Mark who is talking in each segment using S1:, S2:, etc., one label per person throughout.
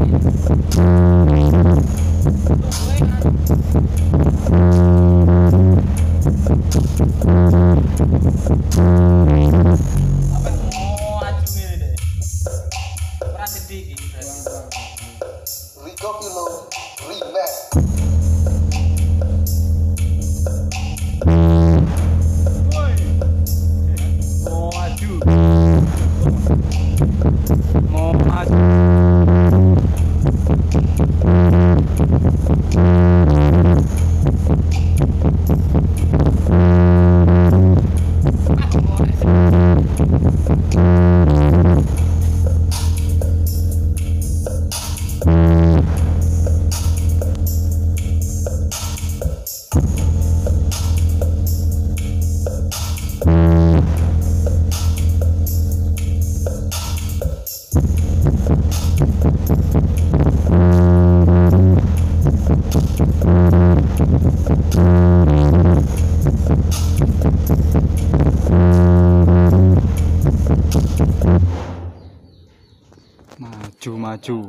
S1: Maju.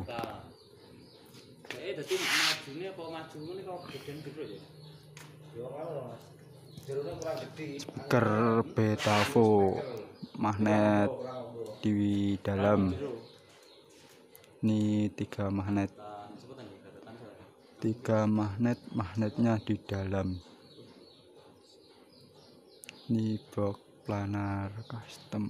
S1: Speaker Betavo, magnet di dalam. Ini 3 magnet. 3 magnet, magnetnya di dalam. Ini box planar custom.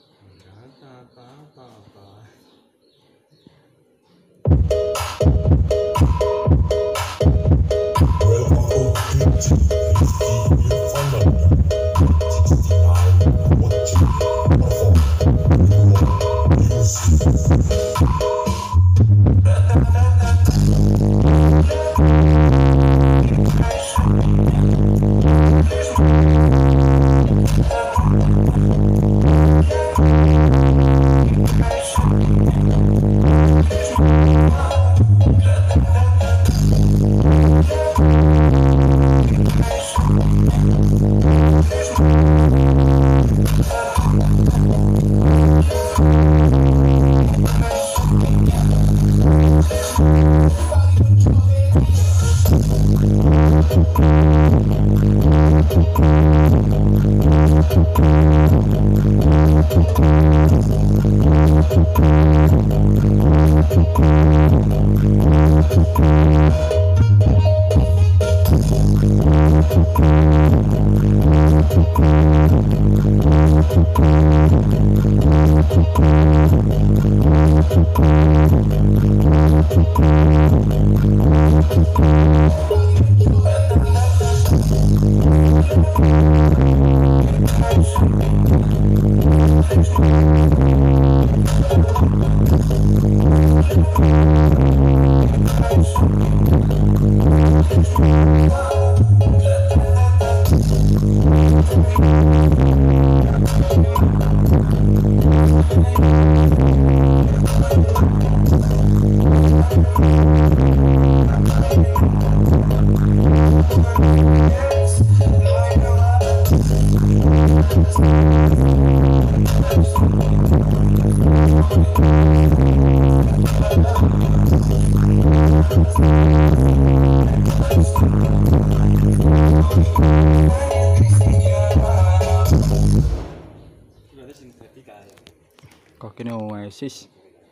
S1: Kok ini Oasis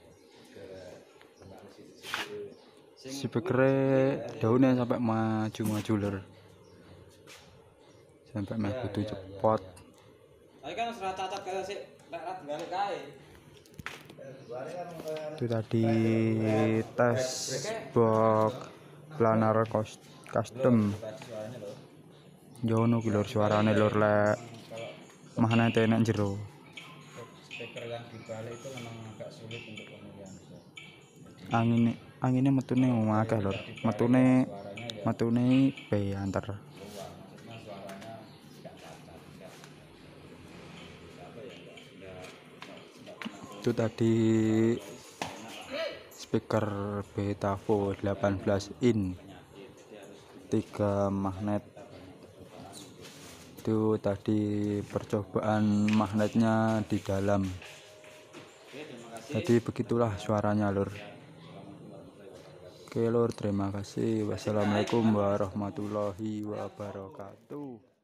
S1: speakernya daunnya sampai maju lur, sampai meh butuh cepot. Itu tadi tes box planar custom. Jono lur suarane lur lek magnete nek jero.
S2: Speaker yang dibalik itu memang agak sulit untuk pemilihan.
S1: Anginnya metune akeh lur. Metune be antar. Itu tadi speaker Betavo 18 in 3 magnet. Itu tadi percobaan magnetnya di dalam. Jadi begitulah suaranya lur. Oke lur, terima kasih. Wassalamualaikum warahmatullahi wabarakatuh.